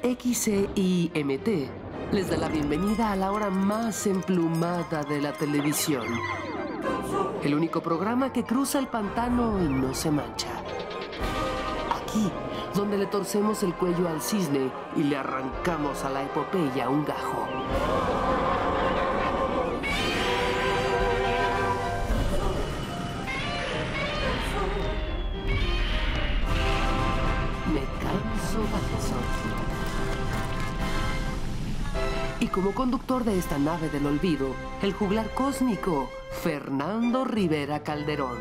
XCIMT les da la bienvenida a la hora más emplumada de la televisión. El único programa que cruza el pantano y no se mancha. Aquí, donde le torcemos el cuello al cisne y le arrancamos a la epopeya un gajo. Me canso. Y como conductor de esta nave del olvido, el juglar cósmico, Fernando Rivera Calderón.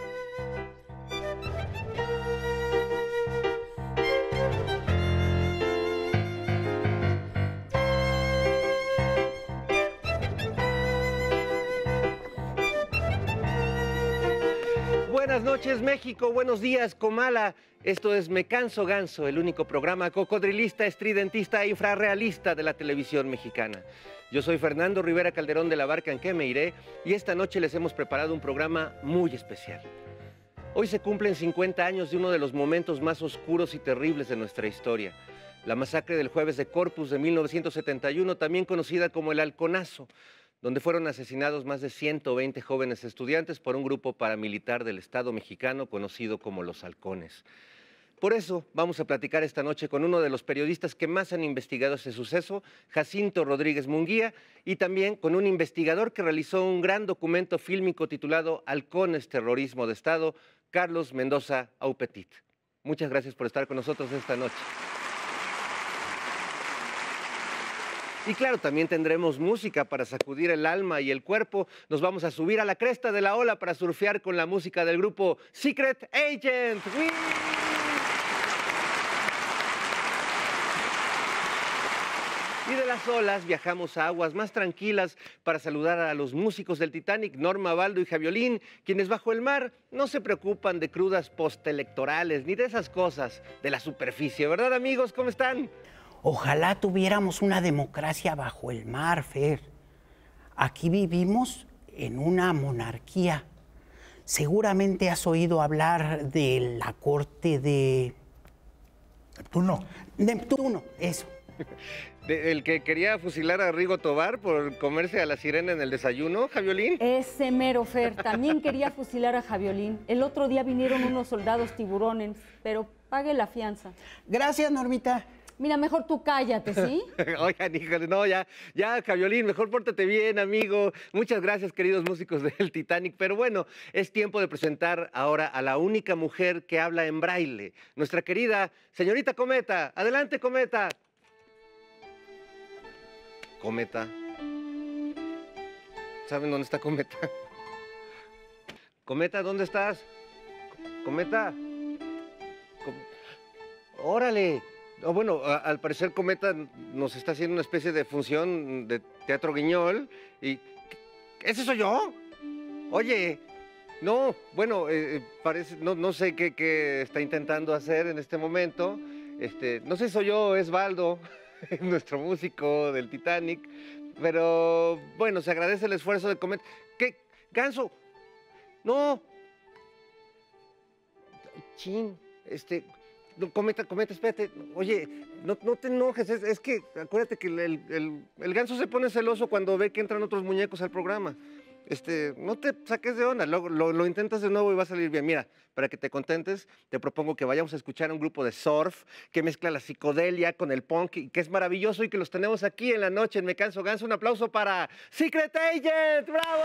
Buenas noches, México. Buenos días, Comala. Esto es Me Canso Ganso, el único programa cocodrilista, estridentista e infrarrealista de la televisión mexicana. Yo soy Fernando Rivera Calderón de la barca en que me iré y esta noche les hemos preparado un programa muy especial. Hoy se cumplen 50 años de uno de los momentos más oscuros y terribles de nuestra historia. La masacre del Jueves de Corpus de 1971, también conocida como el Halconazo, donde fueron asesinados más de 120 jóvenes estudiantes por un grupo paramilitar del Estado mexicano conocido como los Halcones. Por eso vamos a platicar esta noche con uno de los periodistas que más han investigado ese suceso, Jacinto Rodríguez Munguía, y también con un investigador que realizó un gran documento fílmico titulado Halcones, Terrorismo de Estado, Carlos Mendoza Aupetit. Muchas gracias por estar con nosotros esta noche. Y claro, también tendremos música para sacudir el alma y el cuerpo. Nos vamos a subir a la cresta de la ola para surfear con la música del grupo Secret Agent. ¡Wii! Y de las olas viajamos a aguas más tranquilas para saludar a los músicos del Titanic, Norma Baldo y Javiolín, quienes bajo el mar no se preocupan de crudas postelectorales ni de esas cosas de la superficie. ¿Verdad, amigos? ¿Cómo están? Ojalá tuviéramos una democracia bajo el mar, Fer. Aquí vivimos en una monarquía. Seguramente has oído hablar de la corte de... Neptuno. Neptuno, eso. ¿El que quería fusilar a Rigo Tobar por comerse a la sirena en el desayuno, Javiolín? Ese mero, Fer. También quería fusilar a Javiolín. El otro día vinieron unos soldados tiburones, pero pague la fianza. Gracias, Normita. Mira, mejor tú cállate, ¿sí? Oigan, híjole, no, ya, Javiolín, mejor pórtate bien, amigo. Muchas gracias, queridos músicos del Titanic. Pero bueno, es tiempo de presentar ahora a la única mujer que habla en braille, nuestra querida señorita Cometa. Adelante, Cometa. Cometa. ¿Saben dónde está Cometa? Cometa, ¿dónde estás? Cometa. Órale. Oh, bueno, al parecer Cometa nos está haciendo una especie de función de teatro guiñol y... ¿Ese soy yo? Oye, no, bueno, parece, no sé qué está intentando hacer en este momento. No sé si soy yo o es Baldo, nuestro músico del Titanic, pero bueno, se agradece el esfuerzo de Cometa. ¿Qué? ¿Ganso? No. Chin, No, Cometa, espérate. Oye, no te enojes, es que acuérdate que el ganso se pone celoso cuando ve que entran otros muñecos al programa. No te saques de onda, lo intentas de nuevo y va a salir bien. Mira, para que te contentes, te propongo que vayamos a escuchar a un grupo de surf que mezcla la psicodelia con el punk y que es maravilloso y que los tenemos aquí en la noche en Me Canso Ganso. Un aplauso para Secret Agent. ¡Bravo!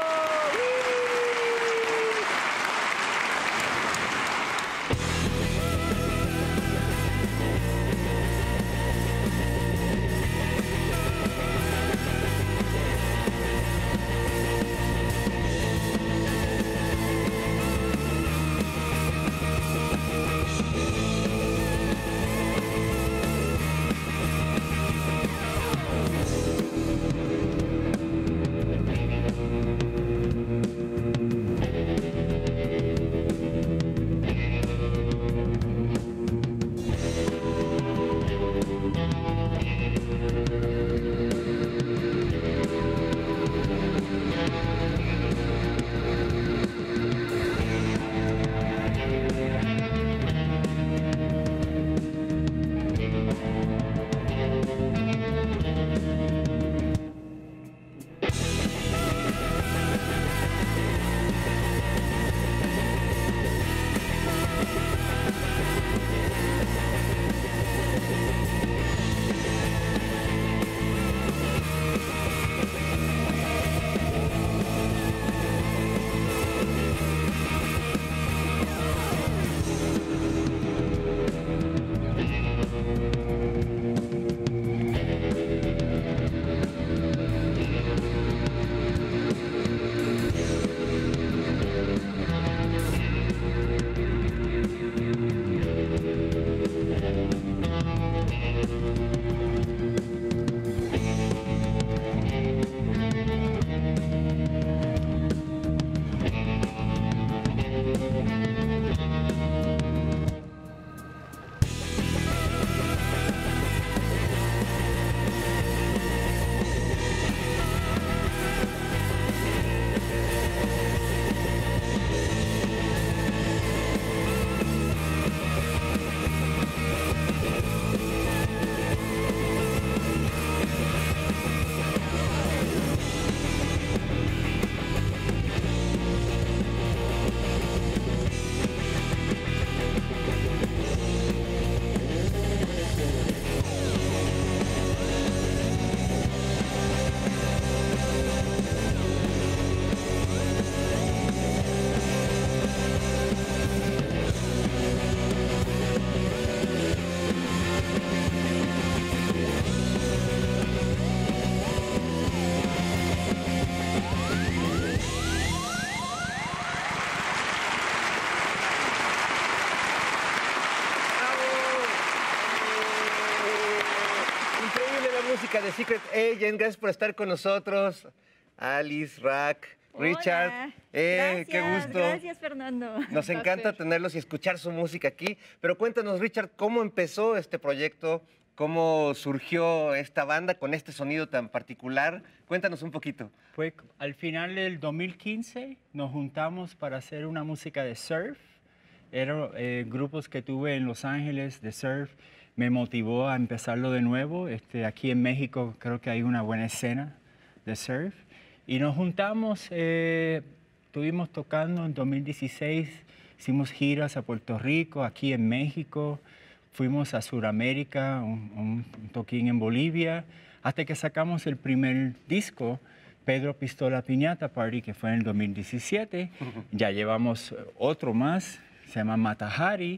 música de Secret Agent. Gracias por estar con nosotros. Alice, Rack, Richard. Hola. Qué Gracias, gusto. gracias, Fernando. Nos encanta tenerlos y escuchar su música aquí. Pero cuéntanos, Richard, ¿cómo empezó este proyecto? ¿Cómo surgió esta banda con este sonido tan particular? Cuéntanos un poquito. Pues al final del 2015 nos juntamos para hacer una música de surf. Eran grupos que tuve en Los Ángeles de surf. Me motivó a empezarlo de nuevo. Aquí en México creo que hay una buena escena de surf. Y nos juntamos, estuvimos tocando en 2016, hicimos giras a Puerto Rico, aquí en México. Fuimos a Sudamérica, un toquín en Bolivia, hasta que sacamos el primer disco, Pedro Pistola Piñata Party, que fue en el 2017. Ya llevamos otro más, se llama Matahari,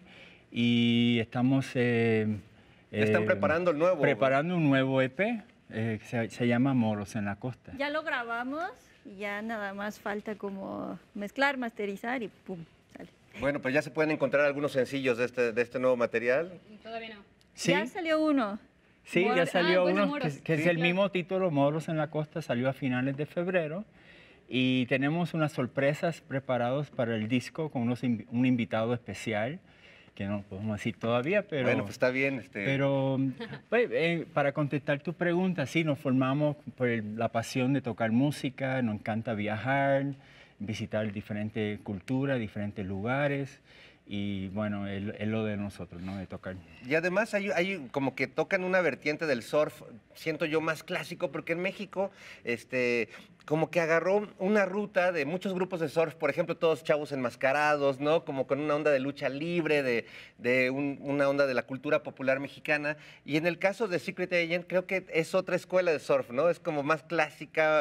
y estamos... Están preparando el nuevo. Preparando un nuevo EP, se llama Moros en la Costa. Ya lo grabamos y ya nada más falta como mezclar, masterizar y pum, sale. Bueno, pues ya se pueden encontrar algunos sencillos de este nuevo material. Todavía no. Sí, Ya salió uno. sí, ya Moros. salió Bueno, uno, Moros. que es Sí, el claro. mismo título, Moros en la Costa, salió a finales de febrero. Y tenemos unas sorpresas preparadas para el disco con un invitado especial, que no podemos decir todavía, pero... Bueno, pues está bien. Pero pues, para contestar tu pregunta, sí, nos formamos por la pasión de tocar música, nos encanta viajar, visitar diferentes culturas, diferentes lugares, y bueno, es lo de nosotros, ¿no? De tocar. Y además hay como que tocan una vertiente del surf, siento yo, más clásico, porque en México, como que agarró una ruta de muchos grupos de surf, por ejemplo, todos chavos enmascarados, ¿no? Como con una onda de lucha libre, una onda de la cultura popular mexicana. Y en el caso de Secret Agent, creo que es otra escuela de surf, ¿no? Es como más clásica.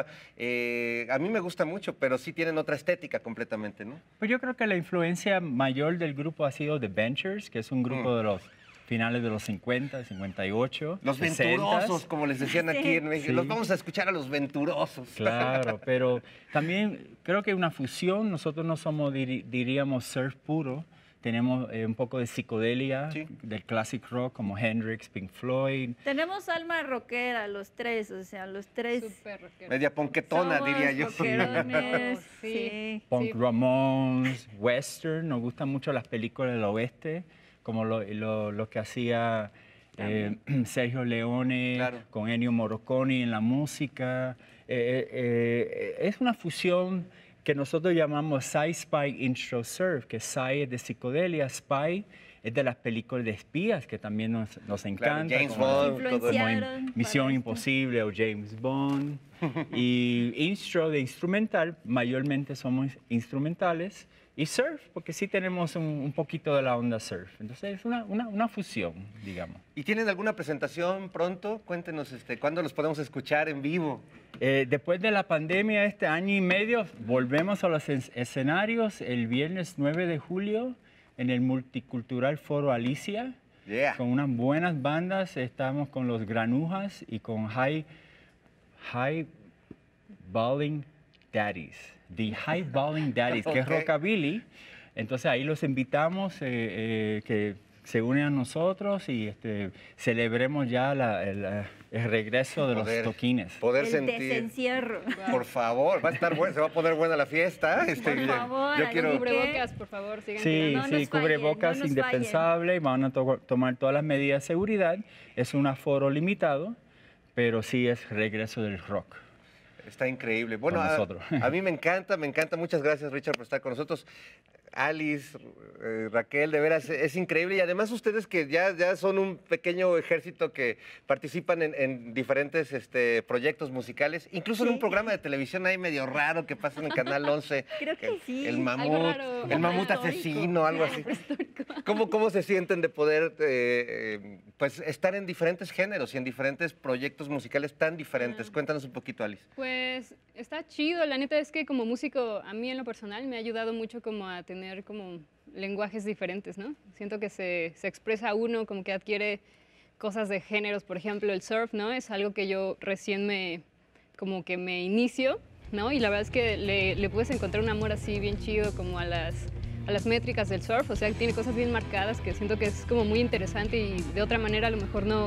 A mí me gusta mucho, pero sí tienen otra estética completamente, ¿no? Pues yo creo que la influencia mayor del grupo ha sido The Ventures, que es un grupo de los finales de los 50, 58, Los 60s. venturosos, como les decían aquí en México. Sí. Los vamos a escuchar a los venturosos. Claro, pero también creo que una fusión, nosotros no somos, diríamos, surf puro, tenemos un poco de psicodelia, Sí. del classic rock como Hendrix, Pink Floyd. Tenemos alma rockera, los tres, o sea, los tres. Súper rockero. Media ponquetona, somos diría yo. rockerones, Sí. sí. Punk Ramones, western, nos gustan mucho las películas del oeste, como lo que hacía Sergio Leone, Claro. con Ennio Morricone en la música. Es una fusión que nosotros llamamos Sci-Spy Intro Surf, que Sci es de psicodelia, Spy es de las películas de espías, que también nos encanta. James como- Bond, todo eso. como Influenciaron Misión para esto. Imposible o James Bond. Y intro de instrumental, mayormente somos instrumentales. Y surf, porque sí tenemos un poquito de la onda surf. Entonces es una fusión, digamos. ¿Y tienen alguna presentación pronto? Cuéntenos, ¿cuándo los podemos escuchar en vivo? Después de la pandemia, este año y medio, volvemos a los escenarios el viernes 9 de julio en el Multicultural Foro Alicia. Yeah. Con unas buenas bandas. Estamos con los Granujas y con High Balling Daddies. The High Balling Daddies, que es Ok. rockabilly. Entonces ahí los invitamos que se unen a nosotros y celebremos ya el regreso de los toquines. Poder El sentir. desencierro. Por favor, va a estar bueno, se va a poner buena la fiesta. Por favor, yo quiero. Cubrebocas, por favor, sigan Sí, tirando. No sí, nos fallen, cubrebocas no nos indispensable, van a tomar todas las medidas de seguridad. Es un aforo limitado, pero sí es regreso del rock. Está increíble. Bueno, Con nosotros. a mí me encanta. Muchas gracias, Richard, por estar con nosotros. Alice, Raquel, de veras, es increíble. Y además ustedes que ya son un pequeño ejército que participan en diferentes proyectos musicales, incluso en Sí. un programa de televisión ahí medio raro que pasa en el Canal 11. Creo que el, sí. El Algo mamut, raro. el mamut Prehistórico. asesino, algo así. ¿Cómo se sienten de poder pues estar en diferentes géneros y en diferentes proyectos musicales tan diferentes? Cuéntanos un poquito, Alice. Pues está chido, la neta es que como músico, a mí en lo personal me ha ayudado mucho como a tener como lenguajes diferentes, ¿no? Siento que se expresa uno, como que adquiere cosas de géneros, por ejemplo, el surf, ¿no? Es algo que yo recién como que me inicio, ¿no? Y la verdad es que le puedes encontrar un amor así bien chido como a las métricas del surf, o sea, que tiene cosas bien marcadas que siento que es como muy interesante y de otra manera a lo mejor no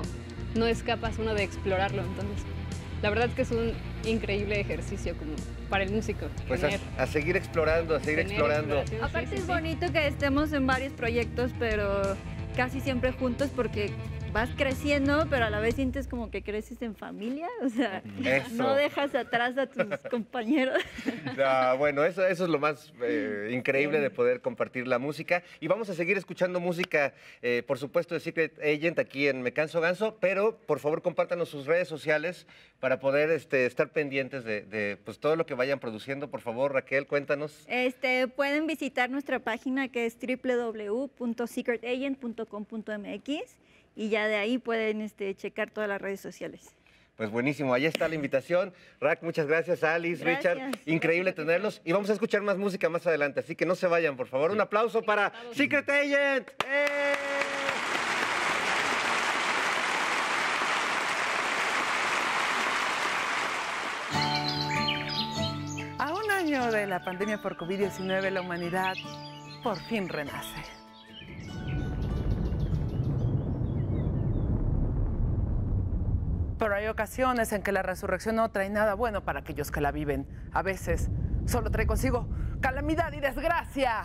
no escapas uno de explorarlo. Entonces, la verdad es que es un increíble ejercicio como para el músico. Pues a seguir explorando, a seguir explorando. Aparte es bonito que estemos en varios proyectos, pero casi siempre juntos porque vas creciendo, pero a la vez sientes como que creces en familia, o sea, no dejas atrás a tus compañeros. Bueno, eso es lo más increíble de poder compartir la música. Y vamos a seguir escuchando música, por supuesto, de Secret Agent aquí en Me Canso Ganso, pero por favor compártanos sus redes sociales para poder estar pendientes de pues, todo lo que vayan produciendo. Por favor, Raquel, cuéntanos. Pueden visitar nuestra página que es www.secretagent.com.mx y ya de ahí pueden checar todas las redes sociales. Pues buenísimo, ahí está la invitación. Rack, muchas gracias. Alice, Gracias. Richard, increíble tenerlos. Y vamos a escuchar más música más adelante, así que no se vayan, por favor. Un aplauso para Secret Agent. A un año de la pandemia por COVID-19, la humanidad por fin renace. Pero hay ocasiones en que la resurrección no trae nada bueno para aquellos que la viven. A veces solo trae consigo calamidad y desgracia.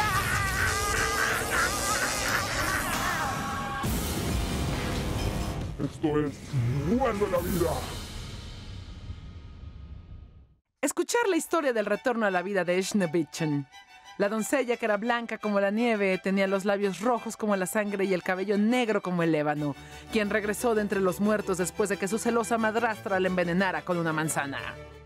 Esto es Vuelve la Vida. Escuchar la historia del retorno a la vida de Schneewittchen. La doncella, que era blanca como la nieve, tenía los labios rojos como la sangre y el cabello negro como el ébano, quien regresó de entre los muertos después de que su celosa madrastra le envenenara con una manzana.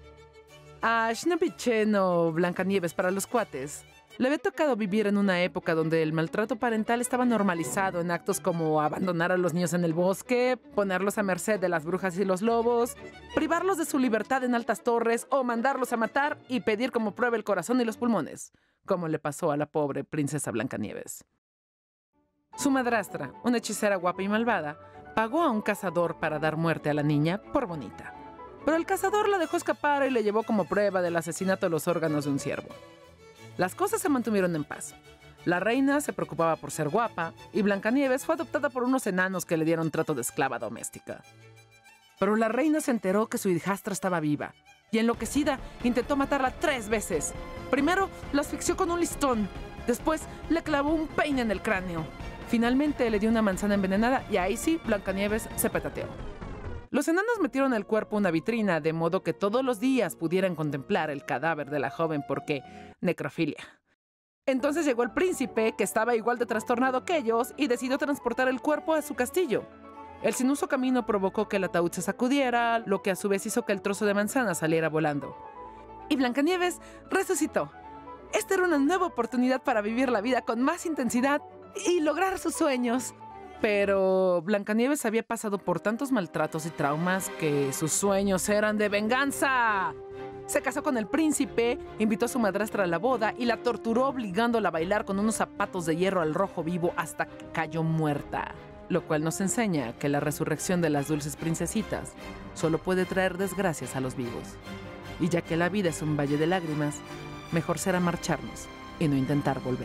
A Schneewittchen, o Blancanieves para los cuates, le había tocado vivir en una época donde el maltrato parental estaba normalizado en actos como abandonar a los niños en el bosque, ponerlos a merced de las brujas y los lobos, privarlos de su libertad en altas torres o mandarlos a matar y pedir como prueba el corazón y los pulmones, como le pasó a la pobre princesa Blancanieves. Su madrastra, una hechicera guapa y malvada, pagó a un cazador para dar muerte a la niña por bonita. Pero el cazador la dejó escapar y le llevó como prueba del asesinato de los órganos de un ciervo. Las cosas se mantuvieron en paz. La reina se preocupaba por ser guapa y Blancanieves fue adoptada por unos enanos que le dieron trato de esclava doméstica. Pero la reina se enteró que su hijastra estaba viva y enloquecida intentó matarla 3 veces. Primero la asfixió con un listón, después le clavó un peine en el cráneo. Finalmente le dio una manzana envenenada y ahí sí Blancanieves se petateó. Los enanos metieron el cuerpo en una vitrina de modo que todos los días pudieran contemplar el cadáver de la joven porque necrofilia. Entonces llegó el príncipe, que estaba igual de trastornado que ellos, y decidió transportar el cuerpo a su castillo. El sinuoso camino provocó que el ataúd se sacudiera, lo que a su vez hizo que el trozo de manzana saliera volando. Y Blancanieves resucitó. Esta era una nueva oportunidad para vivir la vida con más intensidad y lograr sus sueños. Pero Blancanieves había pasado por tantos maltratos y traumas que sus sueños eran de venganza. Se casó con el príncipe, invitó a su madrastra a la boda y la torturó obligándola a bailar con unos zapatos de hierro al rojo vivo hasta que cayó muerta. Lo cual nos enseña que la resurrección de las dulces princesitas solo puede traer desgracias a los vivos. Y ya que la vida es un valle de lágrimas, mejor será marcharnos y no intentar volver.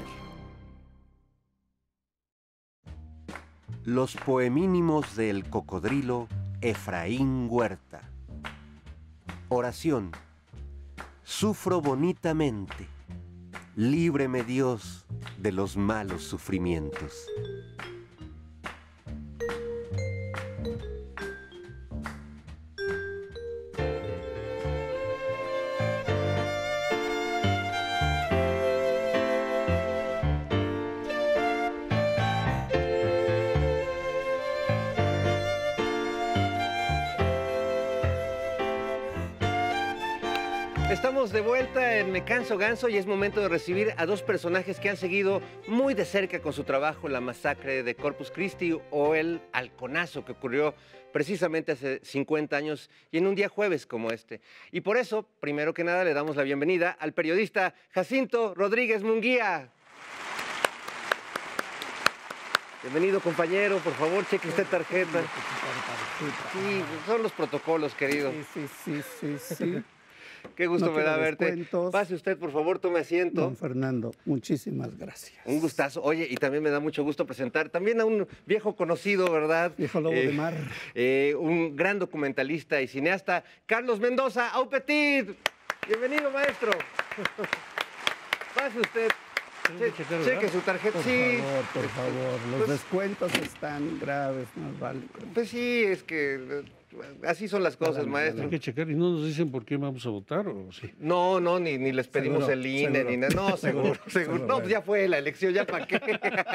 Los poemínimos del cocodrilo Efraín Huerta. Oración. Sufro bonitamente. Líbreme Dios de los malos sufrimientos. Estamos de vuelta en Me Canso Ganso y es momento de recibir a 2 personajes que han seguido muy de cerca con su trabajo la masacre de Corpus Christi o el halconazo que ocurrió precisamente hace 50 años y en un día jueves como este. Y por eso, primero que nada, le damos la bienvenida al periodista Jacinto Rodríguez Munguía. Bienvenido, compañero. Por favor, cheque usted tarjeta. Sí, son los protocolos, querido. Sí. Qué gusto me da verte. Descuentos. Pase usted, por favor, tome asiento. Don Fernando, muchísimas gracias. Un gustazo. Oye, y también me da mucho gusto presentar también a un viejo conocido, ¿verdad? Viejo lobo de mar. Un gran documentalista y cineasta, Carlos Mendoza, au petit. Bienvenido, maestro. Pase usted. Cheque su tarjeta. Por favor. Los descuentos están graves, más vale. Pues sí, es que así son las cosas, maestro. Hay que checar y no nos dicen por qué vamos a votar, ¿o sí? No, ni les pedimos Seguro, el INE, seguro. ni nada. No, seguro. No, pues ya fue la elección, ya para qué.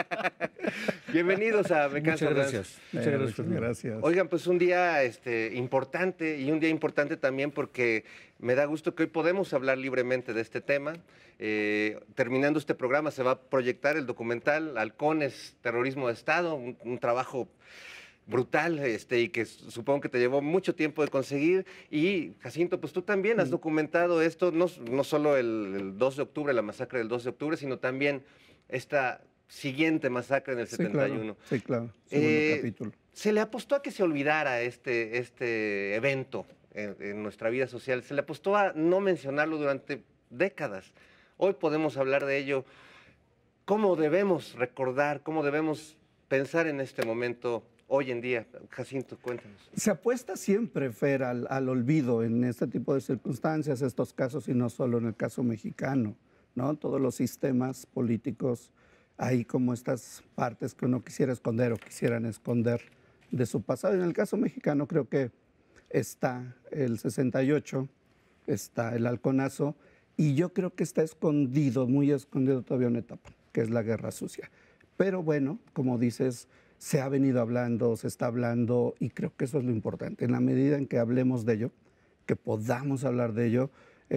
Bienvenidos a Me Canso Ganso. Muchas gracias. Oigan, pues un día importante y un día importante también porque me da gusto que hoy podemos hablar libremente de este tema. Terminando este programa se va a proyectar el documental Halcones, Terrorismo de Estado, un trabajo brutal y que supongo que te llevó mucho tiempo de conseguir. Y Jacinto, pues tú también has documentado esto, no solo el 2 de octubre, la masacre del 2 de octubre, sino también esta siguiente masacre en el 71. Sí, claro. Segundo capítulo. Se le apostó a que se olvidara este evento en nuestra vida social, se le apostó a no mencionarlo durante décadas. Hoy podemos hablar de ello. ¿Cómo debemos recordar, cómo debemos pensar en este momento hoy en día? Jacinto, cuéntanos. Se apuesta siempre, Fer, al olvido en este tipo de circunstancias, estos casos, y no solo en el caso mexicano, ¿no? Todos los sistemas políticos, hay como estas partes que uno quisiera esconder o quisieran esconder de su pasado. En el caso mexicano creo que está el 68, está el Halconazo, y yo creo que está escondido, muy escondido todavía una etapa, que es la Guerra Sucia. Pero bueno, como dices, se ha venido hablando, se está hablando, y creo que eso es lo importante. En la medida en que hablemos de ello, que podamos hablar de ello,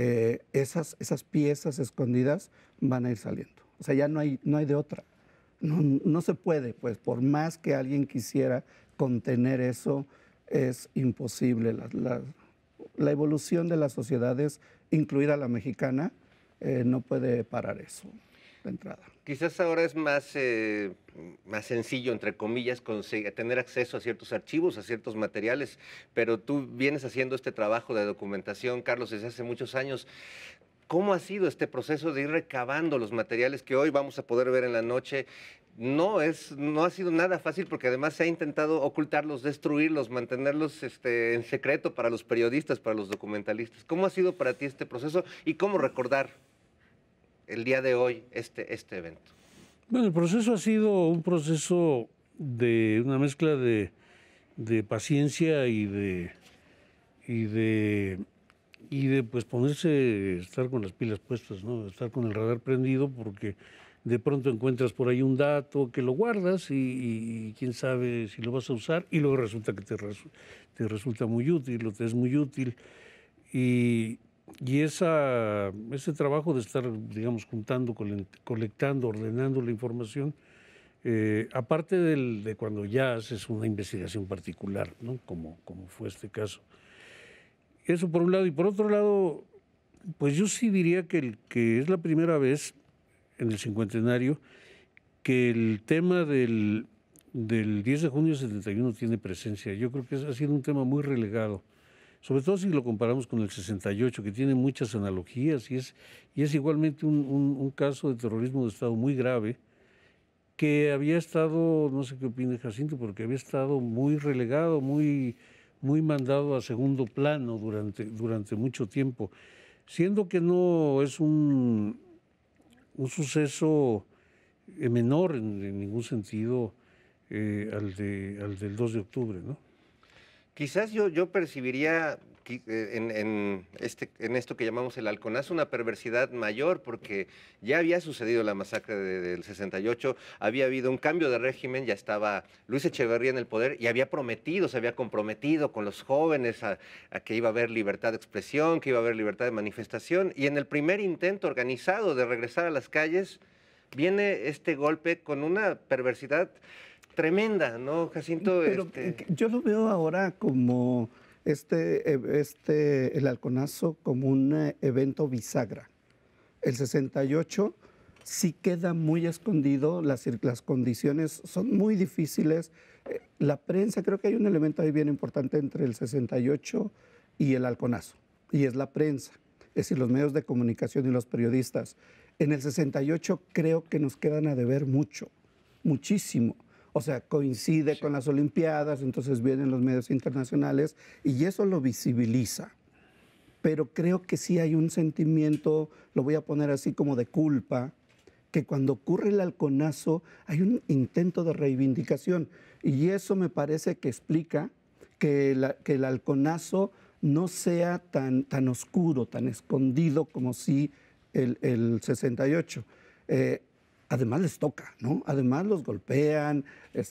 esas piezas escondidas van a ir saliendo. O sea, ya no hay de otra. No se puede, pues, por más que alguien quisiera contener eso, es imposible. La evolución de las sociedades, incluida la mexicana, no puede parar eso de entrada. Quizás ahora es más sencillo, entre comillas, tener acceso a ciertos archivos, a ciertos materiales, pero tú vienes haciendo este trabajo de documentación, Carlos, desde hace muchos años. ¿Cómo ha sido este proceso de ir recabando los materiales que hoy vamos a poder ver en la noche? No ha sido nada fácil porque además se ha intentado ocultarlos, destruirlos, mantenerlos en secreto para los periodistas, para los documentalistas. ¿Cómo ha sido para ti este proceso y cómo recordar el día de hoy este evento? Bueno, el proceso ha sido un proceso de una mezcla de paciencia y de pues estar con las pilas puestas, ¿no? Estar con el radar prendido, porque de pronto encuentras por ahí un dato que lo guardas y quién sabe si lo vas a usar, y luego resulta que te resulta muy útil o te es muy útil. Y ese trabajo de estar, digamos, juntando, colectando, ordenando la información, aparte de cuando ya haces una investigación particular, ¿no? Como fue este caso. Eso por un lado. Y por otro lado, pues yo sí diría que es la primera vez en el cincuentenario que el tema del 10 de junio del 71 tiene presencia. Yo creo que ha sido un tema muy relegado, sobre todo si lo comparamos con el 68, que tiene muchas analogías y es igualmente un caso de terrorismo de Estado muy grave, que había estado, no sé qué opina Jacinto, porque había estado muy relegado, muy mandado a segundo plano durante mucho tiempo, siendo que no es un suceso menor en ningún sentido al del 2 de octubre, ¿no? Quizás yo percibiría en esto que llamamos el halconazo una perversidad mayor, porque ya había sucedido la masacre del 68, había habido un cambio de régimen, ya estaba Luis Echeverría en el poder y se había comprometido con los jóvenes a que iba a haber libertad de expresión, que iba a haber libertad de manifestación, y en el primer intento organizado de regresar a las calles viene este golpe con una perversidad tremenda, ¿no, Jacinto? Pero yo lo veo ahora como el halconazo como un evento bisagra. El 68 sí queda muy escondido, las condiciones son muy difíciles. La prensa, creo que hay un elemento ahí bien importante entre el 68 y el halconazo, y es la prensa. es decir, los medios de comunicación y los periodistas. En el 68 creo que nos quedan a deber mucho, muchísimo. O sea, coincide con las Olimpiadas, entonces vienen los medios internacionales y eso lo visibiliza. Pero creo que sí hay un sentimiento, lo voy a poner así como de culpa, que cuando ocurre el halconazo hay un intento de reivindicación. Y eso me parece que explica que el halconazo no sea tan oscuro, tan escondido como sí el 68. Además les toca, ¿no? Además los golpean,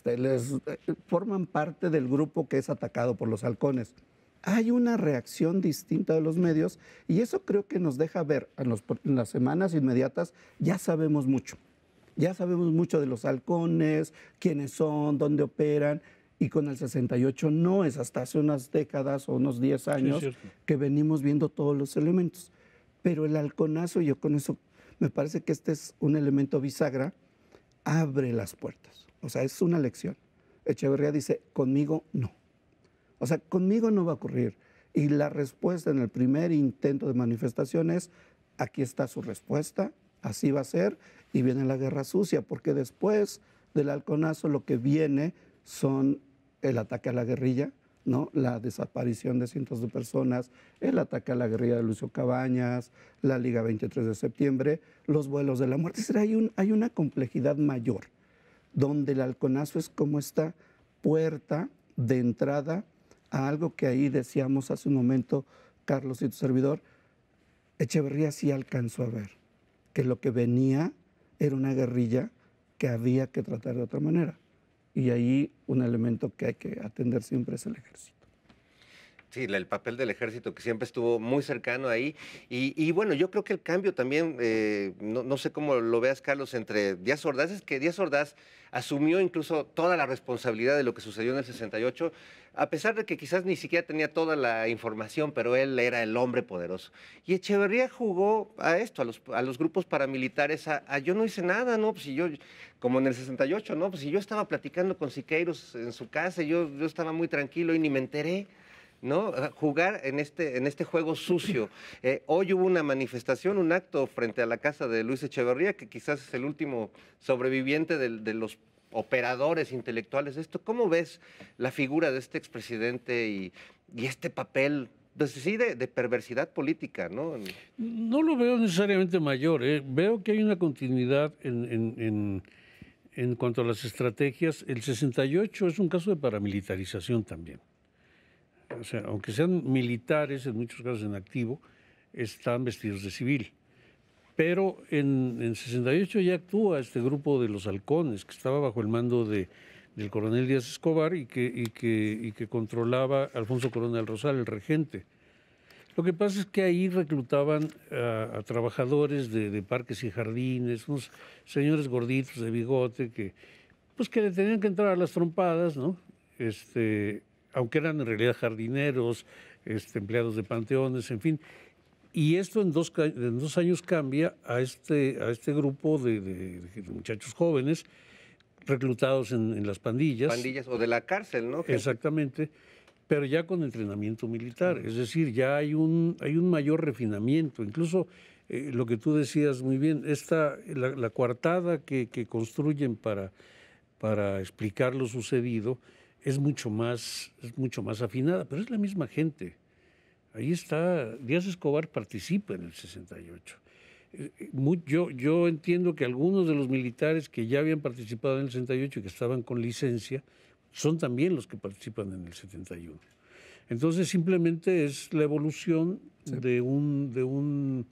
forman parte del grupo que es atacado por los halcones. Hay una reacción distinta de los medios y eso creo que nos deja ver en las semanas inmediatas, ya sabemos mucho. Ya sabemos mucho de los halcones, quiénes son, dónde operan, y con el 68 no, es hasta hace unas décadas o unos 10 años que venimos viendo todos los elementos. Pero el halconazo, yo con eso me parece que este es un elemento bisagra, abre las puertas. O sea, es una lección. Echeverría dice, conmigo no. O sea, conmigo no va a ocurrir. Y la respuesta en el primer intento de manifestación es, aquí está su respuesta, así va a ser, y viene la guerra sucia, porque después del halconazo lo que viene son el ataque a la guerrilla, ¿no? La desaparición de cientos de personas, el ataque a la guerrilla de Lucio Cabañas, la Liga 23 de septiembre, los vuelos de la muerte. Es decir, hay una complejidad mayor, donde el halconazo es como esta puerta de entrada a algo que ahí decíamos hace un momento, Carlos y tu servidor, Echeverría sí alcanzó a ver, que lo que venía era una guerrilla que había que tratar de otra manera. Y ahí un elemento que hay que atender siempre es el ejército. Sí, el papel del ejército que siempre estuvo muy cercano ahí. Y bueno, yo creo que el cambio también, no sé cómo lo veas, Carlos, entre Díaz Ordaz, es que Díaz Ordaz asumió incluso toda la responsabilidad de lo que sucedió en el 68, a pesar de que quizás ni siquiera tenía toda la información, pero él era el hombre poderoso. Y Echeverría jugó a esto, a los grupos paramilitares, yo no hice nada, ¿no? Pues si yo, como en el 68, ¿no? Pues si yo estaba platicando con Siqueiros en su casa, yo estaba muy tranquilo y ni me enteré, ¿no? Jugar en este juego sucio. Hoy hubo una manifestación, un acto frente a la casa de Luis Echeverría, que quizás es el último sobreviviente de los operadores intelectuales de esto. ¿Cómo ves la figura de este expresidente y este papel, pues sí, de perversidad política, ¿no? No lo veo necesariamente mayor, veo que hay una continuidad en cuanto a las estrategias. El 68 es un caso de paramilitarización también. O sea, aunque sean militares, en muchos casos en activo, están vestidos de civil. Pero en 68 ya actúa este grupo de los halcones, que estaba bajo el mando del coronel Díaz Escobar y que controlaba Alfonso Corona del Rosal, el regente. Lo que pasa es que ahí reclutaban a trabajadores de parques y jardines, unos señores gorditos de bigote que le tenían que entrar a las trompadas, ¿no? Aunque eran en realidad jardineros, empleados de panteones, en fin. Y esto en dos años cambia a este grupo de muchachos jóvenes reclutados en las pandillas. Pandillas o de la cárcel, ¿no? Exactamente, pero ya con entrenamiento militar. Es decir, ya hay un mayor refinamiento. Incluso lo que tú decías muy bien, la coartada que construyen para explicar lo sucedido es mucho más afinada, pero es la misma gente. Ahí está, Díaz Escobar participa en el 68. Yo entiendo que algunos de los militares que ya habían participado en el 68 y que estaban con licencia, son también los que participan en el 71. Entonces simplemente es la evolución de unos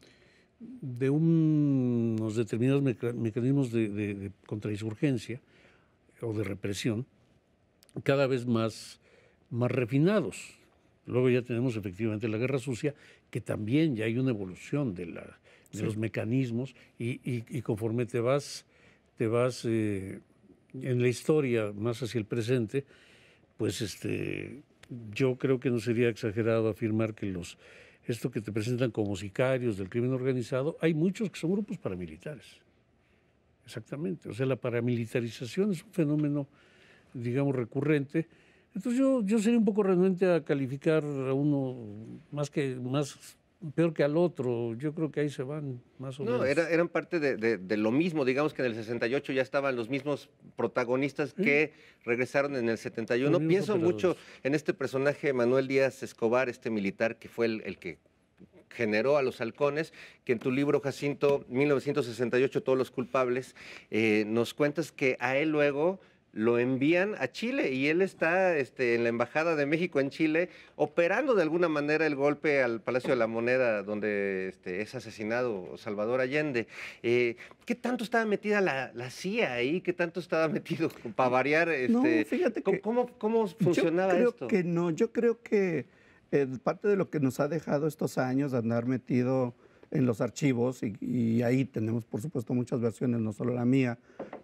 determinados mecanismos de contrainsurgencia o de represión cada vez más refinados. Luego ya tenemos efectivamente la guerra sucia, que también ya hay una evolución de los mecanismos y conforme te vas en la historia más hacia el presente, pues yo creo que no sería exagerado afirmar que esto que te presentan como sicarios del crimen organizado, hay muchos que son grupos paramilitares. Exactamente. O sea, la paramilitarización es un fenómeno, digamos, recurrente. Entonces yo sería un poco renuente a calificar a uno más peor que al otro. Yo creo que ahí se van más o menos. No, eran parte de lo mismo. Digamos que en el 68 ya estaban los mismos protagonistas que regresaron en el 71. Pienso mucho en este personaje, Manuel Díaz Escobar, este militar que fue el que generó a los halcones, que en tu libro, Jacinto, 1968, Todos los culpables, nos cuentas que a él luego lo envían a Chile y él está en la Embajada de México en Chile operando de alguna manera el golpe al Palacio de la Moneda donde es asesinado Salvador Allende. ¿Qué tanto estaba metida la CIA ahí? ¿Qué tanto estaba metido para variar? No, fíjate que ¿Cómo funcionaba esto? Yo creo que no, yo creo que parte de lo que nos ha dejado estos años de andar metido en los archivos, y ahí tenemos por supuesto muchas versiones, no solo la mía,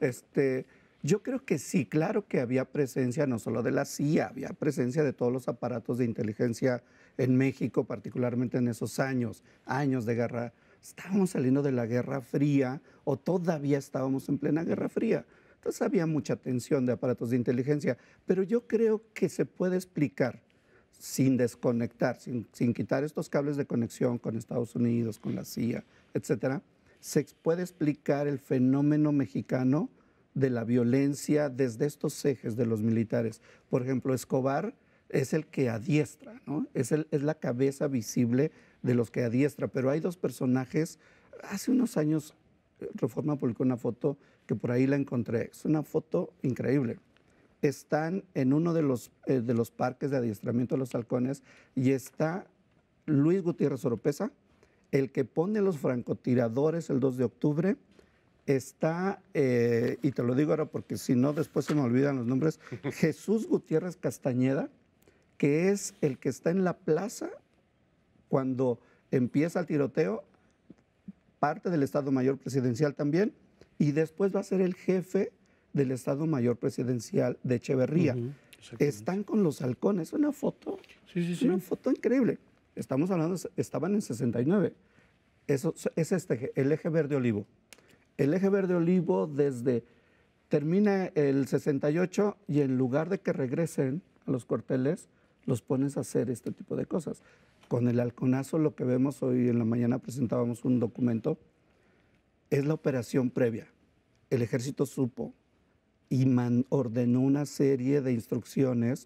yo creo que sí, claro que había presencia no solo de la CIA, había presencia de todos los aparatos de inteligencia en México, particularmente en esos años de guerra. Estábamos saliendo de la Guerra Fría o todavía estábamos en plena Guerra Fría. Entonces había mucha tensión de aparatos de inteligencia, pero yo creo que se puede explicar sin desconectar, sin quitar estos cables de conexión con Estados Unidos, con la CIA, etcétera, se puede explicar el fenómeno mexicano de la violencia desde estos ejes de los militares. Por ejemplo, Escobar es el que adiestra, ¿no? Es la cabeza visible de los que adiestra, pero hay dos personajes. Hace unos años Reforma publicó una foto que por ahí la encontré. Es una foto increíble. Están en uno de los parques de adiestramiento de los halcones y está Luis Gutiérrez Oropesa, el que pone los francotiradores el 2 de octubre. Está, y te lo digo ahora porque si no después se me olvidan los nombres, Jesús Gutiérrez Castañeda, que es el que está en la plaza cuando empieza el tiroteo, parte del Estado Mayor Presidencial también, y después va a ser el jefe del Estado Mayor Presidencial de Echeverría. Están con los halcones, una foto, una foto increíble. Estamos hablando, estaban en 69. Eso es el eje verde olivo. El eje verde olivo termina el 68 y en lugar de que regresen a los cuarteles, los pones a hacer este tipo de cosas. Con el halconazo lo que vemos hoy en la mañana presentábamos un documento, es la operación previa. El ejército supo y ordenó una serie de instrucciones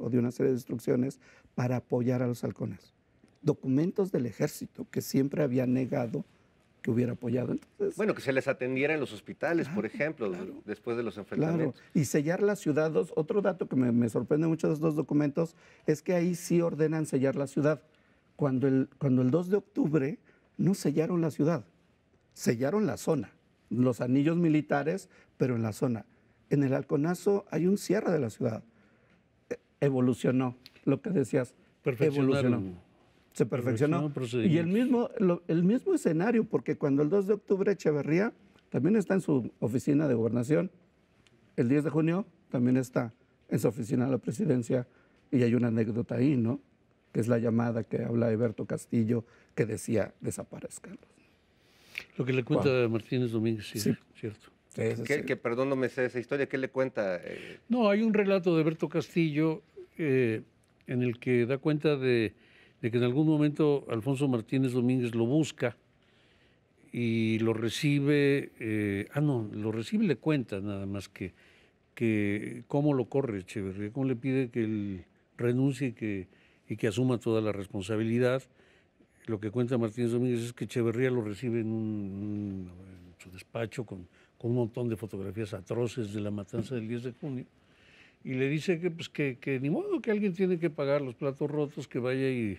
para apoyar a los halcones. Documentos del ejército que siempre había negado que hubiera apoyado. Entonces, bueno, que se les atendiera en los hospitales, por ejemplo, después de los enfrentamientos. Claro, y sellar la ciudad. Otro dato que me sorprende mucho de estos documentos es que ahí sí ordenan sellar la ciudad. Cuando el 2 de octubre no sellaron la ciudad, sellaron la zona, los anillos militares, pero en la zona. En el halconazo hay un cierre de la ciudad. Evolucionó, lo que decías, evolucionó. Se perfeccionó. Y el mismo escenario, porque cuando el 2 de octubre Echeverría también está en su oficina de gobernación, el 10 de junio también está en su oficina de la presidencia, y hay una anécdota ahí, ¿no? Que es la llamada que habla Eberto Castillo, que decía, desaparezcan. Lo que le cuenta Martínez Domínguez, sí, cierto. Que perdón, no me sé esa historia, ¿qué le cuenta? No, hay un relato de Eberto Castillo en el que da cuenta de que en algún momento Alfonso Martínez Domínguez lo busca y lo recibe, lo recibe y le cuenta nada más que cómo lo corre Echeverría, cómo le pide que él renuncie y que asuma toda la responsabilidad. Lo que cuenta Martínez Domínguez es que Echeverría lo recibe en su despacho con un montón de fotografías atroces de la matanza del 10 de junio. Y le dice que ni modo, que alguien tiene que pagar los platos rotos, que vaya y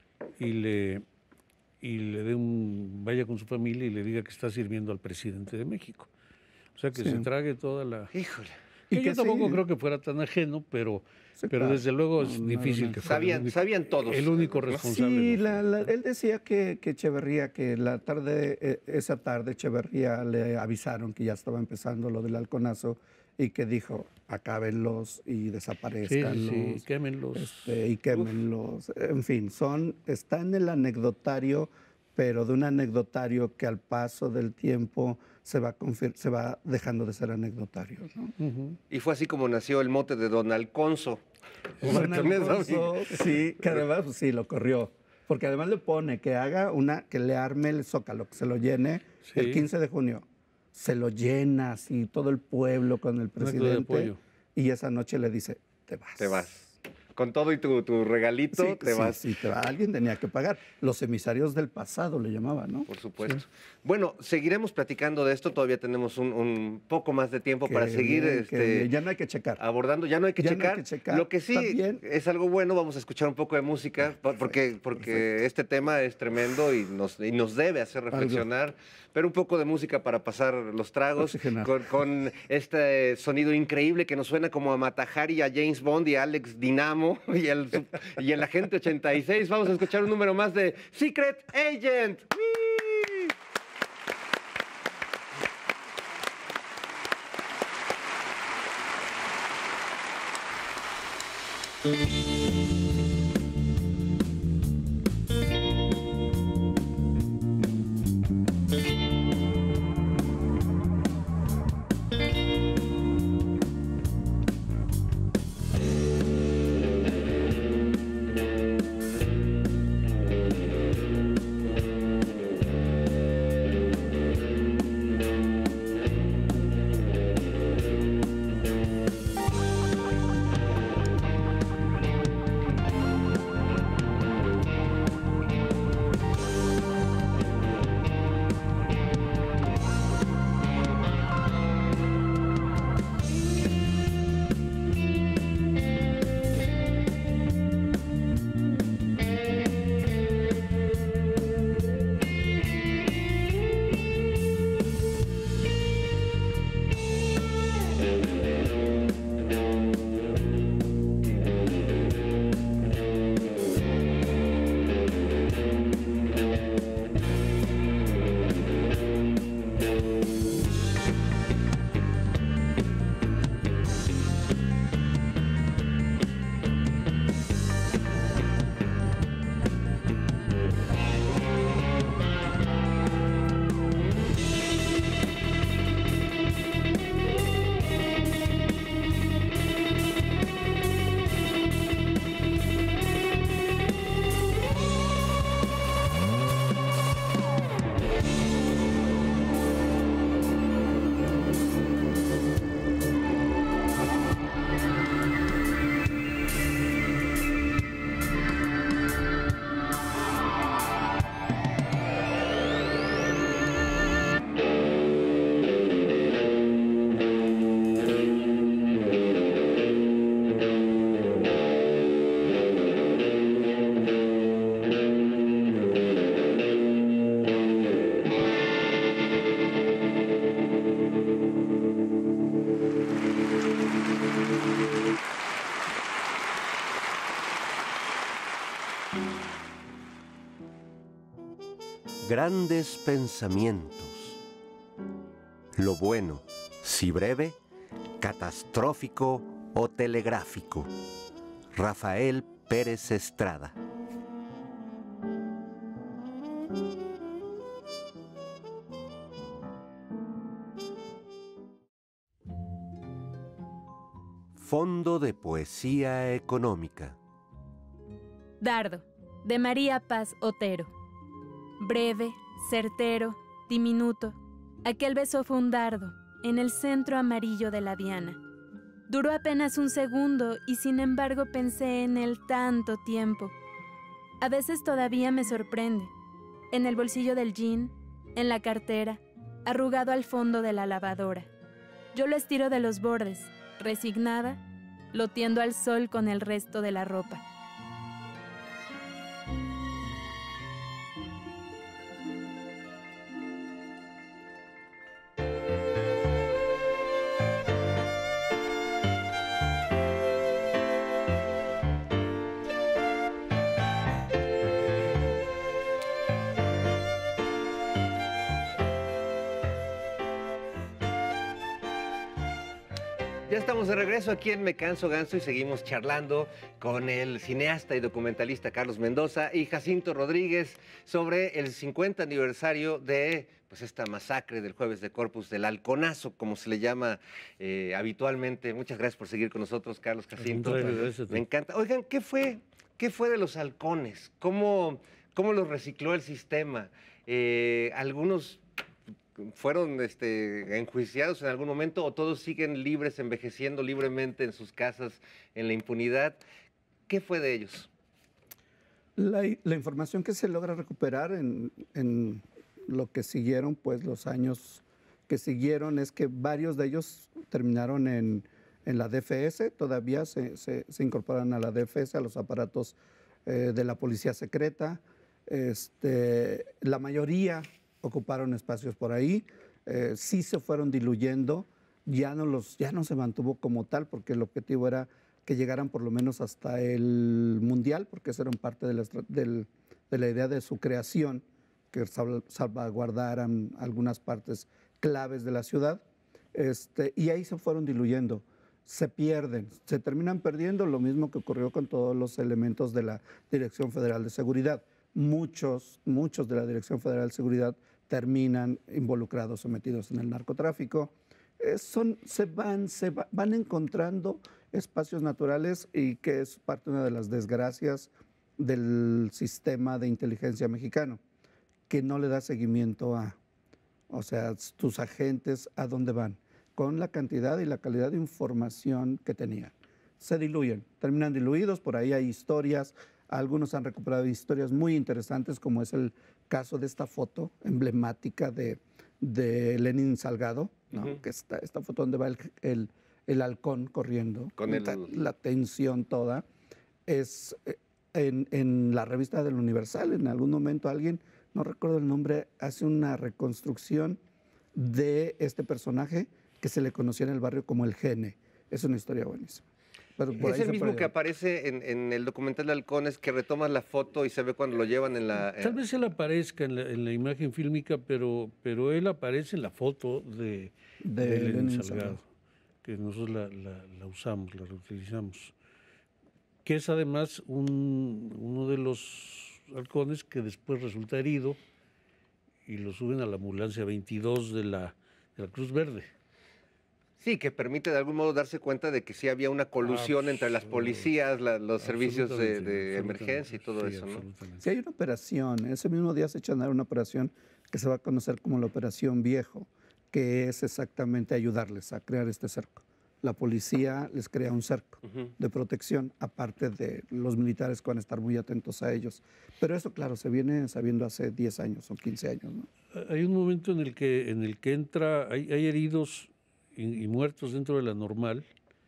le dé vaya con su familia y le diga que está sirviendo al presidente de México. O sea, que se trague toda la... Híjole. Que yo tampoco creo que fuera tan ajeno, pero desde luego es difícil que fuera sabían todos. El único responsable. Sí, él decía que Echeverría, que esa tarde Echeverría le avisaron que ya estaba empezando lo del halconazo y que dijo, acábenlos y desaparezcanlos. Sí, quémenlos. Y quémenlos. En fin, está en el anecdotario, pero de un anecdotario que al paso del tiempo se va dejando de ser anecdotario, ¿no? Y fue así como nació el mote de Don Alconso. Don Alconso, sí, que además sí, lo corrió. Porque además le pone que haga que le arme el Zócalo, que se lo llene el 15 de junio. Se lo llena así todo el pueblo con el presidente. Y esa noche le dice, te vas. Te vas. Con todo y tu regalito, te vas. Sí, te va. Alguien tenía que pagar. Los emisarios del pasado le llamaban, ¿no? Por supuesto. Sí. Bueno, seguiremos platicando de esto. Todavía tenemos un poco más de tiempo para seguir ya no hay que checar. Abordando. Ya no hay que checar. Lo que sí es algo bueno, vamos a escuchar un poco de música, porque este tema es tremendo y nos debe hacer reflexionar. Pero un poco de música para pasar los tragos con este sonido increíble que nos suena como a Mata Hari, a James Bond y a Alex Dinamo y el Agente 86. Vamos a escuchar un número más de Secret Agent. Grandes pensamientos. Lo bueno, si breve, catastrófico o telegráfico. Rafael Pérez Estrada. Fondo de Poesía Económica. Dardo, de María Paz Otero. Breve, certero, diminuto, aquel beso fue un dardo en el centro amarillo de la diana. Duró apenas un segundo y sin embargo pensé en él tanto tiempo. A veces todavía me sorprende. En el bolsillo del jean, en la cartera, arrugado al fondo de la lavadora. Yo lo estiro de los bordes, resignada, lo tiendo al sol con el resto de la ropa. Ya estamos de regreso aquí en Me Canso Ganso y seguimos charlando con el cineasta y documentalista Carlos Mendoza y Jacinto Rodríguez sobre el 50 aniversario de esta masacre del Jueves de Corpus, del halconazo, como se le llama habitualmente. Muchas gracias por seguir con nosotros, Carlos, Jacinto. Me encanta. Oigan, ¿qué fue de los halcones? ¿Cómo ¿Cómo los recicló el sistema? Algunos fueron enjuiciados en algún momento o todos siguen libres, envejeciendo libremente en sus casas en la impunidad. ¿Qué fue de ellos? La información que se logra recuperar en lo que siguieron, pues los años que siguieron, es que varios de ellos terminaron en la DFS, todavía se incorporan a la DFS, a los aparatos de la policía secreta. La mayoría ocuparon espacios por ahí, sí se fueron diluyendo, ya no se mantuvo como tal, porque el objetivo era que llegaran por lo menos hasta el Mundial, porque esa era parte de la idea de su creación, que salvaguardaran algunas partes claves de la ciudad, y ahí se fueron diluyendo. Se pierden, se terminan perdiendo, lo mismo que ocurrió con todos los elementos de la Dirección Federal de Seguridad. Muchos de la Dirección Federal de Seguridad terminan involucrados, sometidos en el narcotráfico. Se van encontrando espacios naturales, y que es parte de una de las desgracias del sistema de inteligencia mexicano, que no le da seguimiento o sea, tus agentes, ¿a dónde van? Con la cantidad y la calidad de información que tenían. Se diluyen, terminan diluidos, por ahí hay historias, algunos han recuperado historias muy interesantes, como es el caso de esta foto emblemática de Lenin Salgado, ¿no? Que esta foto donde va el halcón corriendo, con la tensión toda, es en la revista del Universal. En algún momento alguien, no recuerdo el nombre, hace una reconstrucción de este personaje que se le conocía en el barrio como el Gene. Es una historia buenísima. Es el mismo que aparece en el documental de Halcones, que retomas la foto y se ve cuando lo llevan en la... Tal vez él aparezca en la imagen fílmica, pero él aparece en la foto de Lenin Salgado, que nosotros la usamos, la reutilizamos. Que es además uno de los halcones que después resulta herido y lo suben a la ambulancia 22 de la Cruz Verde. Sí, que permite de algún modo darse cuenta de que sí había una colusión entre las policías, los servicios de emergencia y todo eso, ¿no? Sí, hay una operación. Ese mismo día se echa a andar una operación que se va a conocer como la Operación Viejo, que es exactamente ayudarles a crear este cerco. La policía les crea un cerco de protección, aparte de los militares que van a estar muy atentos a ellos. Pero eso, claro, se viene sabiendo hace 10 años o 15 años, ¿no? Hay un momento en el que entra, hay heridos y muertos dentro de la normal,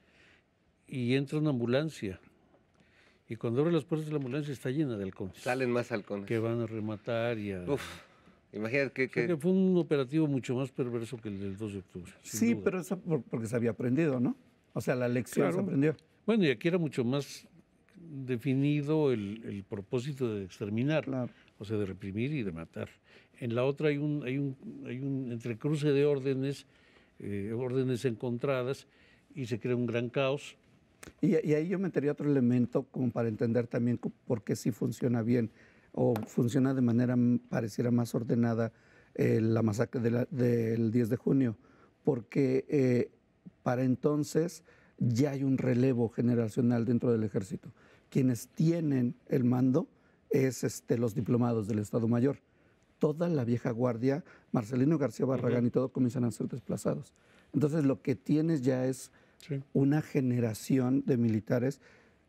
y entra una ambulancia. Y cuando abre las puertas de la ambulancia está llena de halcones. Salen más halcones. Que van a rematar y a... Uf, imagínate que fue un operativo mucho más perverso que el del 2 de octubre. Sí, pero eso porque se había aprendido, ¿no? O sea, la lección se aprendió. Bueno, y aquí era mucho más definido el propósito de exterminar, o sea, de reprimir y de matar. En la otra hay un entrecruce de órdenes encontradas, y se crea un gran caos. Y ahí yo metería otro elemento como para entender también por qué sí funciona bien o funciona de manera pareciera más ordenada la masacre del 10 de junio, porque para entonces ya hay un relevo generacional dentro del ejército. Quienes tienen el mando es los diplomados del Estado Mayor. Toda la vieja guardia, Marcelino García Barragán y todo, comienzan a ser desplazados. Entonces lo que tienes ya es una generación de militares.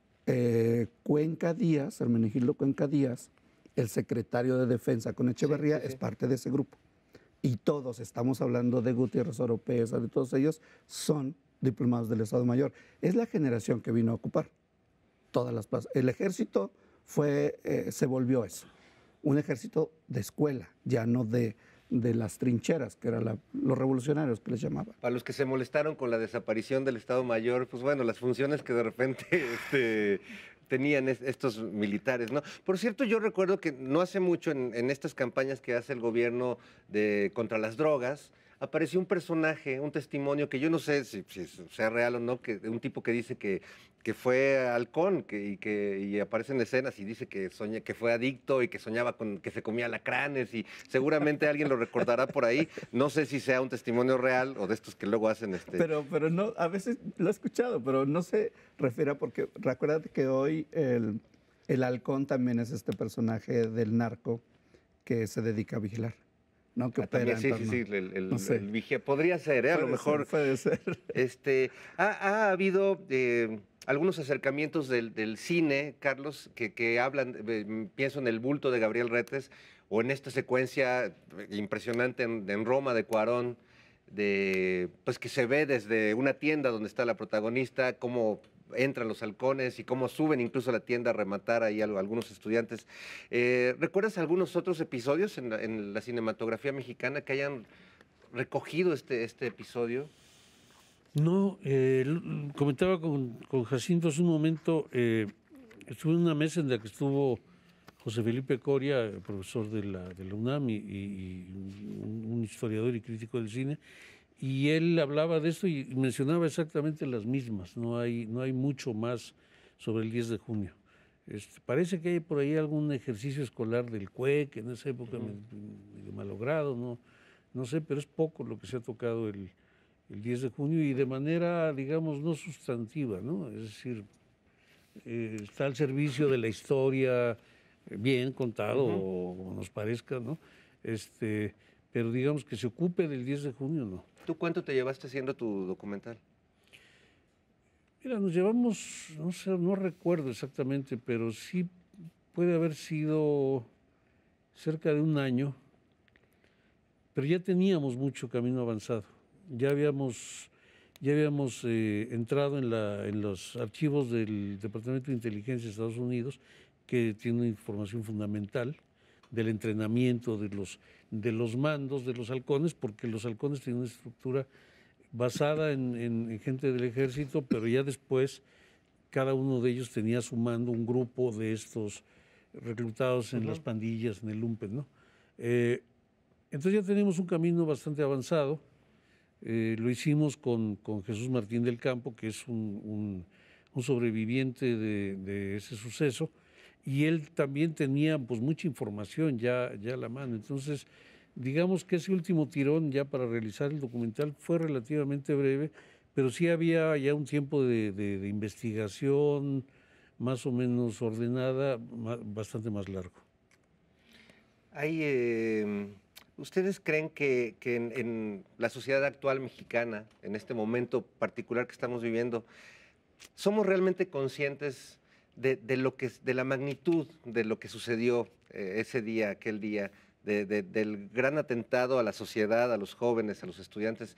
Cuenca Díaz, Hermenegildo Cuenca Díaz, el secretario de Defensa con Echeverría, es parte de ese grupo. Y todos, estamos hablando de Gutiérrez Oropesa, de todos ellos, son diplomados del Estado Mayor. Es la generación que vino a ocupar todas las plazas. El ejército se volvió eso. Un ejército de escuela, ya no de las trincheras, que eran los revolucionarios que les llamaban. Para los que se molestaron con la desaparición del Estado Mayor, pues bueno, las funciones que de repente tenían estos militares, ¿no? Por cierto, yo recuerdo que no hace mucho en estas campañas que hace el gobierno contra las drogas, apareció un personaje, un testimonio que yo no sé si sea real o no, de un tipo que dice que fue halcón y aparece en escenas y dice que fue adicto y que soñaba con que se comía alacranes, y seguramente alguien lo recordará por ahí. No sé si sea un testimonio real o de estos que luego hacen Pero no, a veces lo he escuchado, pero no se refiere porque recuérdate que hoy el El halcón también es este personaje del narco que se dedica a vigilar, ¿no? Que opera también, en sí, torno. el No sé. vigía. Podría ser, a lo mejor. Puede ser. Ha habido algunos acercamientos del cine, Carlos, que hablan, pienso en El bulto de Gabriel Retes, o en esta secuencia impresionante en Roma de Cuarón, pues que se ve desde una tienda donde está la protagonista, cómo entran los halcones y cómo suben incluso a la tienda a rematar ahí a algunos estudiantes. ¿Recuerdas algunos otros episodios en la cinematografía mexicana que hayan recogido este episodio? No, comentaba con Jacinto hace un momento, estuve en una mesa en la que estuvo José Felipe Coria, profesor de la UNAM y un historiador y crítico del cine, y él hablaba de esto y mencionaba exactamente las mismas. No hay mucho más sobre el 10 de junio. Parece que hay por ahí algún ejercicio escolar del CUE, que en esa época medio malogrado, no sé, pero es poco lo que se ha tocado el 10 de junio y de manera, digamos, no sustantiva, ¿no? Es decir, está al servicio de la historia, bien contado, o como nos parezca, ¿no? Pero digamos que se ocupe del 10 de junio, ¿no? ¿Tú cuánto te llevaste haciendo tu documental? Mira, nos llevamos, no sé, no recuerdo exactamente, pero sí puede haber sido cerca de un año, pero ya teníamos mucho camino avanzado. Ya habíamos entrado en los archivos del Departamento de Inteligencia de Estados Unidos, que tiene una información fundamental del entrenamiento de los mandos de los halcones, porque los halcones tienen una estructura basada en gente del ejército, pero ya después cada uno de ellos tenía su mando un grupo de estos reclutados en las pandillas, en el lumpen, ¿no? Entonces ya tenemos un camino bastante avanzado. Lo hicimos con Jesús Martín del Campo, que es un sobreviviente de ese suceso, y él también tenía pues mucha información ya a la mano. Entonces, digamos que ese último tirón ya para realizar el documental fue relativamente breve, pero sí había ya un tiempo de investigación más o menos ordenada, bastante más largo. ¿Ustedes creen que en la sociedad actual mexicana, en este momento particular que estamos viviendo, somos realmente conscientes de la magnitud de lo que sucedió ese día, aquel día, del gran atentado a la sociedad, a los jóvenes, a los estudiantes?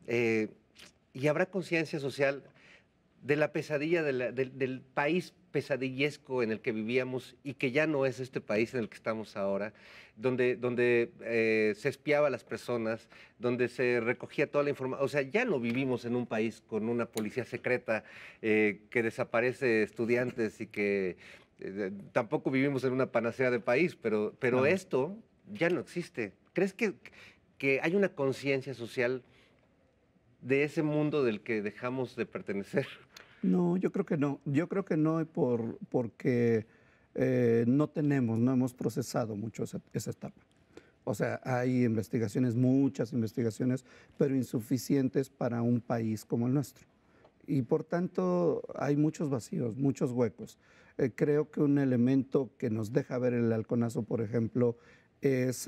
¿Y habrá conciencia social de la pesadilla, del país pesadillesco en el que vivíamos y que ya no es este país en el que estamos ahora, donde se espiaba a las personas, donde se recogía toda la información? O sea, ya no vivimos en un país con una policía secreta que desaparece estudiantes y que tampoco vivimos en una panacea de país, pero esto ya no existe. ¿Crees que hay una conciencia social de ese mundo del que dejamos de pertenecer? No, yo creo que no. Yo creo que no porque no hemos procesado mucho esa etapa. O sea, hay muchas investigaciones, pero insuficientes para un país como el nuestro. Y por tanto hay muchos vacíos, muchos huecos. Creo que un elemento que nos deja ver el halconazo, por ejemplo, es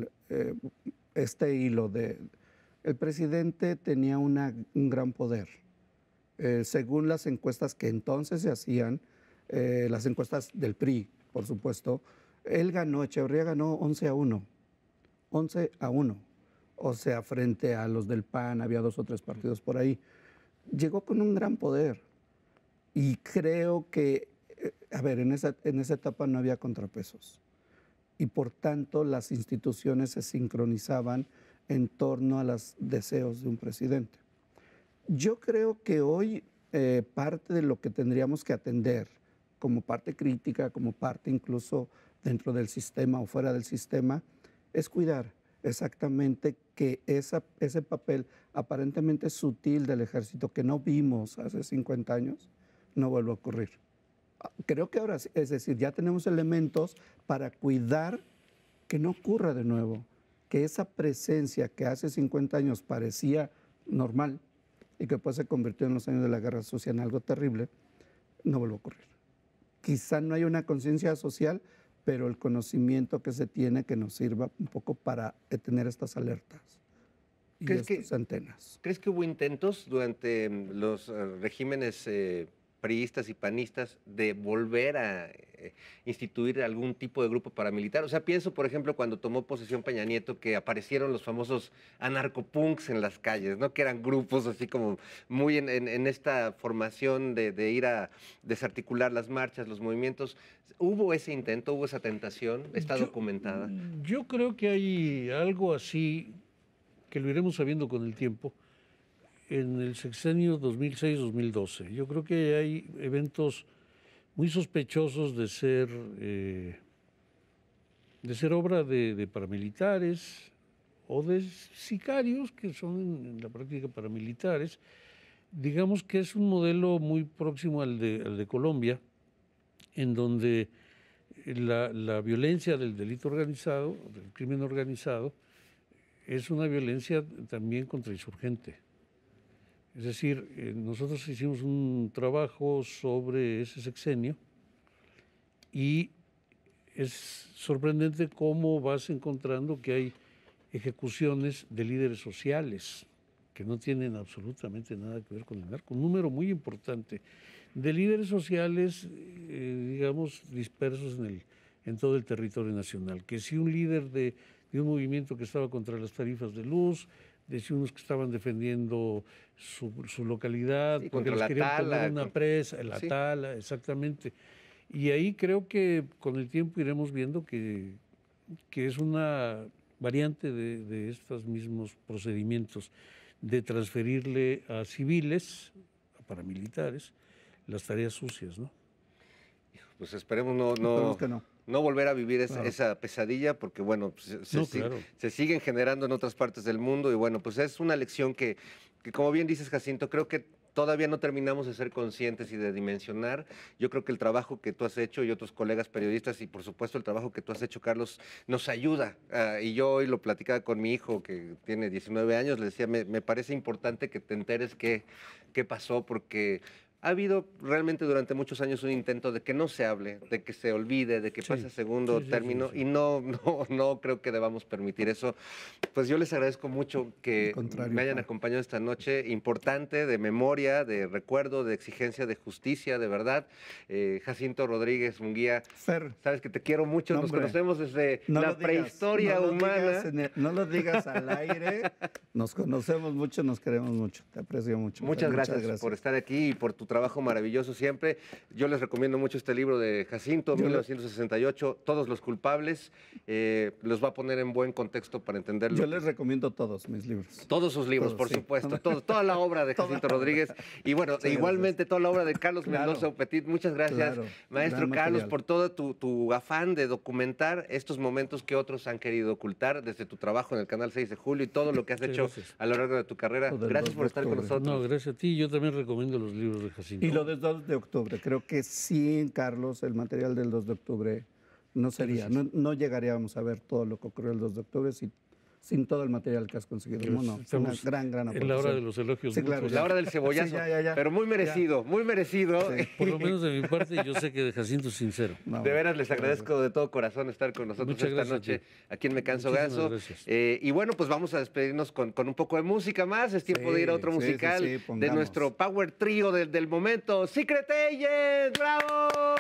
este hilo de... El presidente tenía un gran poder. Según las encuestas que entonces se hacían, las encuestas del PRI, por supuesto, Echeverría ganó 11-1. 11-1. O sea, frente a los del PAN, había 2 o 3 partidos por ahí. Llegó con un gran poder. Y creo que, en esa etapa no había contrapesos. Y por tanto, las instituciones se sincronizaban en torno a los deseos de un presidente. Yo creo que hoy parte de lo que tendríamos que atender como parte crítica, como parte incluso dentro del sistema o fuera del sistema, es cuidar exactamente que ese papel aparentemente sutil del ejército que no vimos hace 50 años no vuelva a ocurrir. Creo que ahora, es decir, ya tenemos elementos para cuidar que no ocurra de nuevo, que esa presencia que hace 50 años parecía normal y que después se convirtió en los años de la Guerra Sucia en algo terrible, no vuelva a ocurrir. quizá no hay una conciencia social, pero el conocimiento que se tiene que nos sirva un poco para tener estas alertas y estas antenas. ¿Crees que hubo intentos durante los regímenes priistas y panistas de volver a instituir algún tipo de grupo paramilitar? O sea, pienso, por ejemplo, cuando tomó posesión Peña Nieto, que aparecieron los famosos anarcopunks en las calles, ¿no? Que eran grupos así como muy en esta formación de ir a desarticular las marchas, los movimientos. ¿Hubo ese intento, hubo esa tentación? ¿Está documentada? Yo creo que hay algo así que lo iremos sabiendo con el tiempo. En el sexenio 2006-2012. Yo creo que hay eventos muy sospechosos de ser obra de paramilitares o de sicarios que son en la práctica paramilitares. Digamos que es un modelo muy próximo al de Colombia, en donde la violencia del delito organizado, del crimen organizado, es una violencia también contrainsurgente. Es decir, nosotros hicimos un trabajo sobre ese sexenio y es sorprendente cómo vas encontrando que hay ejecuciones de líderes sociales que no tienen absolutamente nada que ver con el narco. Un número muy importante de líderes sociales, digamos, dispersos en todo el territorio nacional. Que si un líder de un movimiento que estaba contra las tarifas de luz, de si unos que estaban defendiendo su localidad, sí, porque les querían poner una presa, la tala, exactamente. Y ahí creo que con el tiempo iremos viendo que es una variante de estos mismos procedimientos de transferirle a civiles, a paramilitares, las tareas sucias, ¿no? Pues esperemos no volver a vivir esa pesadilla, porque bueno, se siguen generando en otras partes del mundo y bueno, pues es una lección que como bien dices, Jacinto, creo que todavía no terminamos de ser conscientes y de dimensionar. Yo creo que el trabajo que tú has hecho y otros colegas periodistas y por supuesto el trabajo que tú has hecho, Carlos, nos ayuda. Y yo hoy lo platicaba con mi hijo que tiene 19 años, le decía, me parece importante que te enteres qué pasó, porque ha habido realmente durante muchos años un intento de que no se hable, de que se olvide, de que pase a segundo término y no creo que debamos permitir eso. Pues yo les agradezco mucho que me hayan acompañado esta noche importante de memoria, de recuerdo, de exigencia, de justicia, de verdad. Jacinto Rodríguez Munguía, sabes que te quiero mucho, nos conocemos desde la prehistoria humana. No lo digas al aire, nos conocemos mucho, nos queremos mucho, te aprecio mucho. Muchas gracias por estar aquí y por tu trabajo maravilloso siempre. Yo les recomiendo mucho este libro de Jacinto, 1968, Todos los culpables. Los va a poner en buen contexto para entenderlo. Yo les recomiendo todos mis libros. Todos sus libros, por supuesto. Toda la obra de Jacinto Rodríguez. Y bueno, igualmente toda la obra de Carlos Mendoza Petit. Muchas gracias, maestro Carlos, por todo tu afán de documentar estos momentos que otros han querido ocultar desde tu trabajo en el Canal 6 de Julio y todo lo que has hecho a lo largo de tu carrera. Gracias por estar con nosotros. No, gracias a ti. Yo también recomiendo los libros de Jacinto. Y lo del 2 de octubre, creo que sin Carlos, el material del 2 de octubre no sería, no llegaríamos a ver todo lo que ocurrió el 2 de octubre sin todo el material que has conseguido. Una gran aportación. En la hora de los elogios. Sí, claro, la hora del cebollazo, pero muy merecido, muy merecido. Sí. Por lo menos de mi parte, yo sé que de Jacinto es sincero. De veras, les agradezco de todo corazón estar con nosotros esta noche aquí en Me Canso Ganso. Y bueno, pues vamos a despedirnos con un poco de música más. Es tiempo de ir a otro musical de nuestro power trío del momento, Secret Agent. ¡Bravo!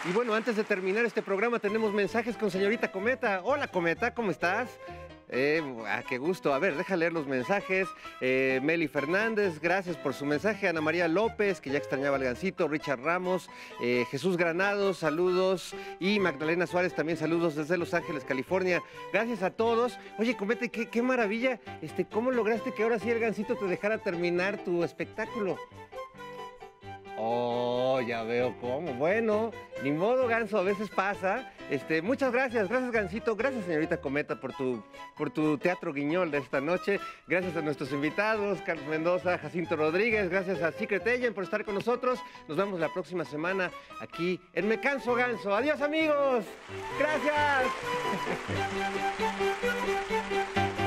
Y bueno, antes de terminar este programa tenemos mensajes con señorita Cometa. Hola Cometa, ¿cómo estás? Qué gusto. A ver, deja leer los mensajes. Meli Fernández, gracias por su mensaje. Ana María López, que ya extrañaba al Gansito. Richard Ramos, Jesús Granados, saludos. Y Magdalena Suárez, también saludos desde Los Ángeles, California. Gracias a todos. Oye, Cometa, qué maravilla. ¿Cómo lograste que ahora sí el Gansito te dejara terminar tu espectáculo? Oh, ya veo cómo. Bueno, ni modo, Ganso, a veces pasa. Muchas gracias, Gansito, gracias señorita Cometa por tu teatro guiñol de esta noche. Gracias a nuestros invitados, Carlos Mendoza, Jacinto Rodríguez, gracias a Secret Agent por estar con nosotros. Nos vemos la próxima semana aquí en Me Canso Ganso. Adiós amigos, gracias.